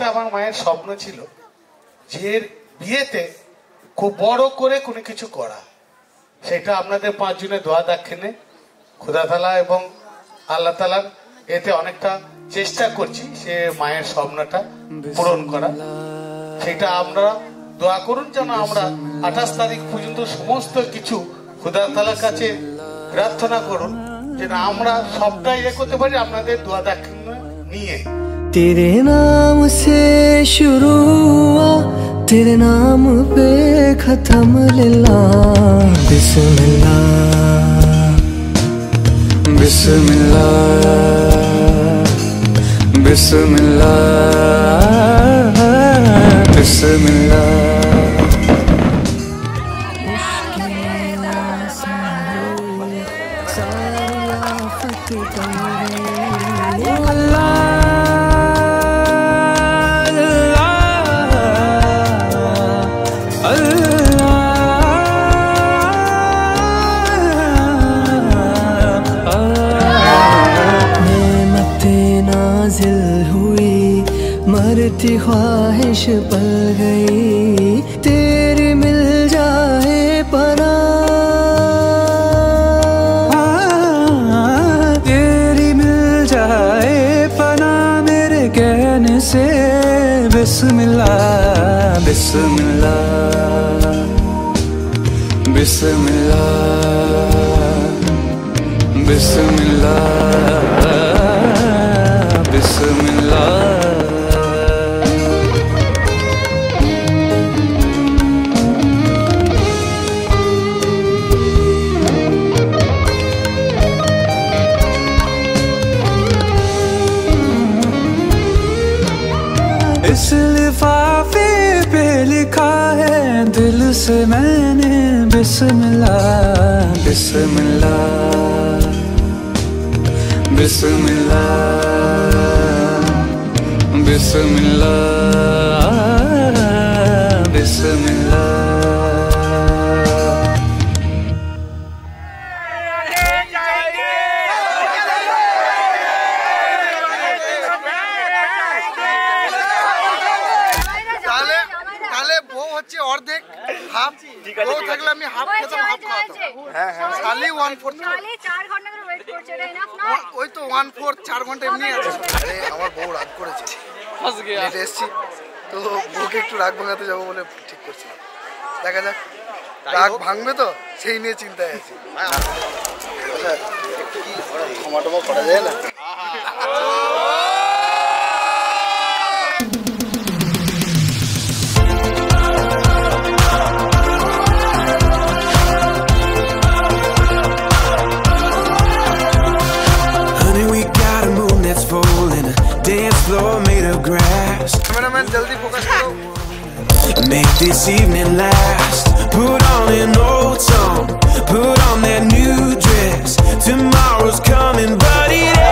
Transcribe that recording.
আমার মায়ের স্বপ্ন ছিল যে বিয়েতে খুব বড় করে কোনো কিছু করা। সেটা আপনাদের 5 জনের দোয়া দাক্ষিণে খোদা তাআলা এবং আল্লাহ তাআলার এতে অনেকটা চেষ্টা করছি সে মায়ের স্বপ্নটা পূরণ করা। সেটা আমরা দোয়া করুন যেন আমরা 28 তারিখ পর্যন্ত সমস্ত কিছু খোদা তাআলার কাছে প্রার্থনা করুন যেন আমরা সবটাই করতে পারি আপনাদের দোয়া দাক্ষিণ্য নিয়ে। तेरे नाम से शुरू हुआ, तेरे नाम पे खत्म लिल्लाह। बिस्मिल्लाह बिस्मिल्लाह बिस्मिल्लाह बिस्मिल्लाह। मरती ख्वाहिश पल गई, तेरी मिल जाए पनाह, तेरी मिल जाए पनाह मेरे कहने से। बिस्मिल्लाह बिस्मिल्लाह बिस्मिल्लाह बिस्मिल्लाह बिस्मिल्लाह। इस लिफाफे पे लिखा है दिल से मैंने बिस्मिल्लाह बिस्मिल्लाह बिस्मिल्लाह बिस्मिल्लाह बिस्मिल्लाह। অর্ধেক হাফ ও থাকলে আমি হাফ খেতাম, হাফ খাওয়াতাম। হ্যাঁ হ্যাঁ খালি 1/4 খালি 4 ঘন্টা ধরে ওয়েট করছে রে না। ওই তো 1/4 4 ঘন্টা এমনি আছে। আরে আমার বউ রাগ করেছে, ফাঁস গিয়া লেট এসেছি তো বউকে একটু রাগ ভাঙাতে যাব বলে ঠিক করছিলাম। দেখা যাক রাগ ভাঙবে তো সেই নিয়ে চিন্তায় আছি। আচ্ছা একটু কি ক্ষমা টমা করা যায় না? Cameraman, jaldi focus karo. Make this evening last. Put on an old song. Put on that new dress. Tomorrow's coming, but it